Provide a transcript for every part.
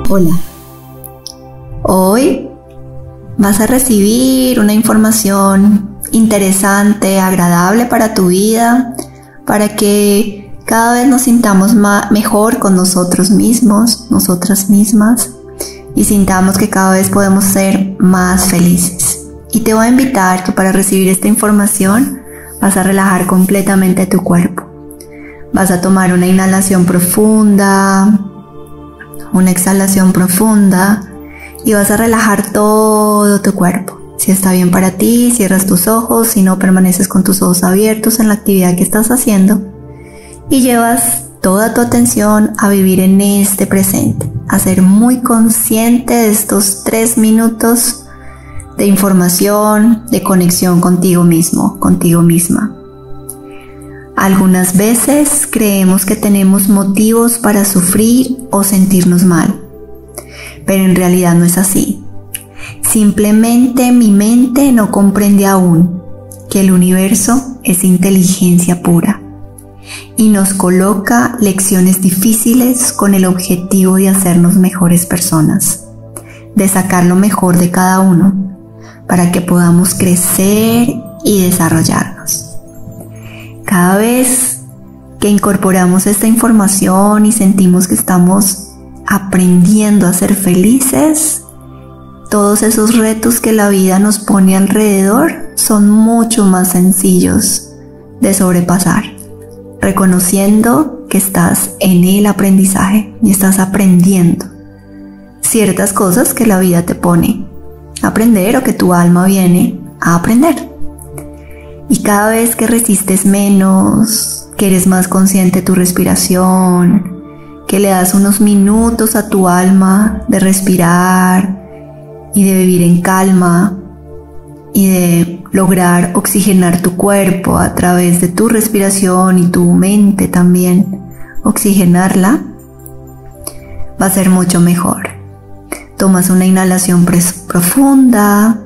Hola. Hoy vas a recibir una información interesante, agradable para tu vida, para que cada vez nos sintamos mejor con nosotros mismos, nosotras mismas, y sintamos que cada vez podemos ser más felices. Y te voy a invitar que para recibir esta información vas a relajar completamente tu cuerpo. Vas a tomar una inhalación profunda, una exhalación profunda y vas a relajar todo tu cuerpo. Si está bien para ti, cierras tus ojos, si no, permaneces con tus ojos abiertos en la actividad que estás haciendo y llevas toda tu atención a vivir en este presente, a ser muy consciente de estos 3 minutos de información, de conexión contigo mismo, contigo misma. Algunas veces creemos que tenemos motivos para sufrir o sentirnos mal, pero en realidad no es así. Simplemente mi mente no comprende aún que el universo es inteligencia pura y nos coloca lecciones difíciles con el objetivo de hacernos mejores personas, de sacar lo mejor de cada uno para que podamos crecer y desarrollarnos. Cada vez que incorporamos esta información y sentimos que estamos aprendiendo a ser felices, todos esos retos que la vida nos pone alrededor son mucho más sencillos de sobrepasar, reconociendo que estás en el aprendizaje y estás aprendiendo ciertas cosas que la vida te pone a aprender o que tu alma viene a aprender. Y cada vez que resistes menos, que eres más consciente de tu respiración, que le das unos minutos a tu alma de respirar y de vivir en calma y de lograr oxigenar tu cuerpo a través de tu respiración y tu mente también, oxigenarla, va a ser mucho mejor. Tomas una inhalación profunda,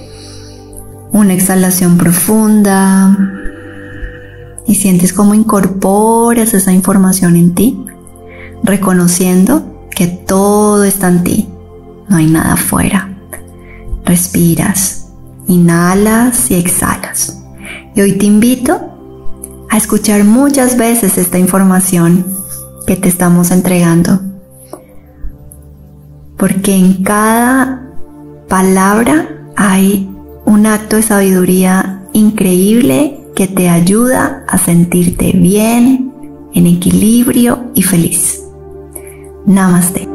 una exhalación profunda y sientes cómo incorporas esa información en ti, reconociendo que todo está en ti, no hay nada afuera. Respiras, inhalas y exhalas. Y hoy te invito a escuchar muchas veces esta información que te estamos entregando, porque en cada palabra hay un acto de sabiduría increíble que te ayuda a sentirte bien, en equilibrio y feliz. Namaste.